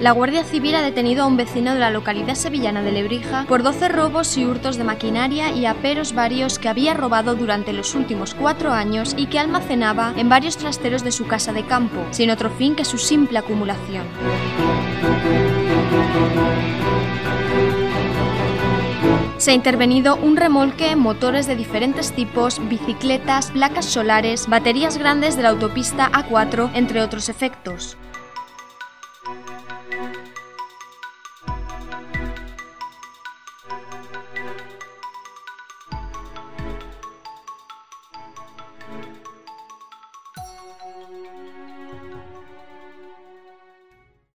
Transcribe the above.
La Guardia Civil ha detenido a un vecino de la localidad sevillana de Lebrija por 12 robos y hurtos de maquinaria y aperos varios que había robado durante los últimos 4 años y que almacenaba en varios trasteros de su casa de campo, sin otro fin que su simple acumulación. Se ha intervenido un remolque, motores de diferentes tipos, bicicletas, placas solares, baterías grandes de la autopista A4, entre otros efectos.